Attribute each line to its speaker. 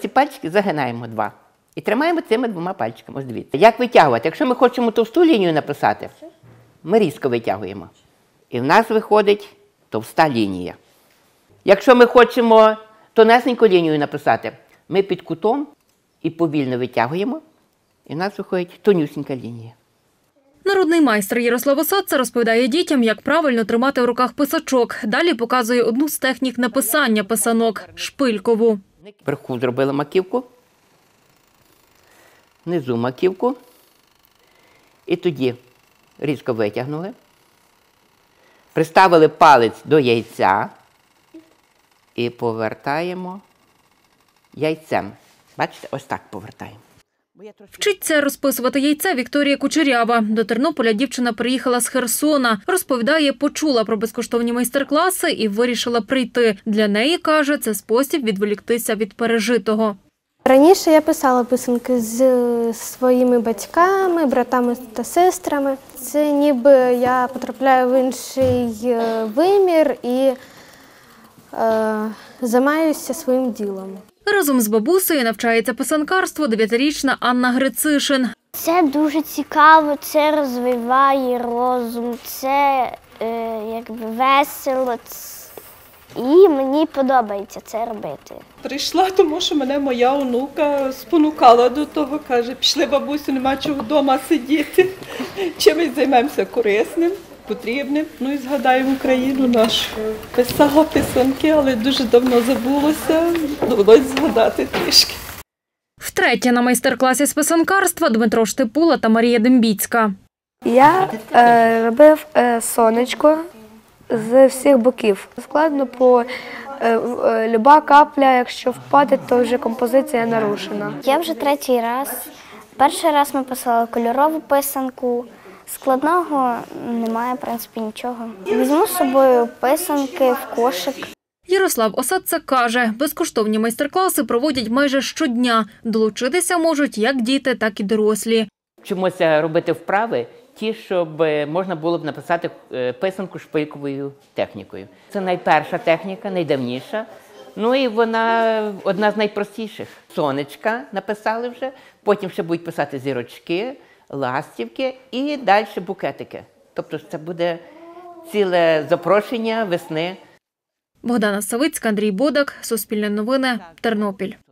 Speaker 1: Ці пальчики загинаємо два. І тримаємо цими двома пальчиками. Ось дивіться. Як витягувати? Якщо ми хочемо товсту лінію написати, ми різко витягуємо. І в нас виходить товста лінія. Якщо ми хочемо тонесеньку лінію написати, ми під кутом і повільно витягуємо, і в нас виходить тонюсенька лінія.
Speaker 2: Народний майстер Ярослав Осадца розповідає дітям, як правильно тримати в руках писачок. Далі показує одну з технік написання писанок – шпилькову.
Speaker 1: Вверху зробили маківку, внизу маківку, і тоді різко витягнули, приставили палець до яйця і повертаємо яйцем. Бачите, ось так повертаємо.
Speaker 2: Вчиться розписувати яйце Вікторія Кучерява. До Тернополя дівчина приїхала з Херсона. Розповідає, почула про безкоштовні майстер-класи і вирішила прийти. Для неї, каже, це спосіб відволіктися від пережитого.
Speaker 3: Раніше я писала писанки з своїми батьками, братами та сестрами. Це ніби я потрапляю в інший вимір і займаюся своїм ділом.
Speaker 2: Разом з бабусею навчається писанкарству 9-річна Анна Грицишин.
Speaker 4: Це дуже цікаво, це розвиває розум, це якби весело. І мені подобається це робити.
Speaker 5: Прийшла, тому що мене моя онука спонукала до того, каже, пішли, бабусю, нема чого вдома сидіти, чимось займемося корисним, потрібним. Ну і згадаємо Україну нашу. Писала писанки, але дуже давно забулося, довелося згадати трішки.
Speaker 2: Втретє на майстер-класі з писанкарства Дмитро Штипула та Марія Дембіцька.
Speaker 6: Я робив сонечко з всіх боків. Складно, бо люба капля, якщо впаде, то вже композиція нарушена.
Speaker 4: Я вже третій раз. Перший раз ми писали кольорову писанку. Складного немає, в принципі, нічого. Візьму з собою писанки в кошик.
Speaker 2: Ярослав Осадца каже, безкоштовні майстер-класи проводять майже щодня. Долучитися можуть як діти, так і дорослі.
Speaker 1: Вчимося робити вправи ті, щоб можна було б написати писанку шпильковою технікою. Це найперша техніка, найдавніша. Ну і вона одна з найпростіших. Сонечка написали вже, потім ще будуть писати зірочки, ластівки і далі букетики. Тобто це буде ціле запрошення весни.
Speaker 2: Богдана Савицька, Андрій Бодак, Суспільне новини, Тернопіль.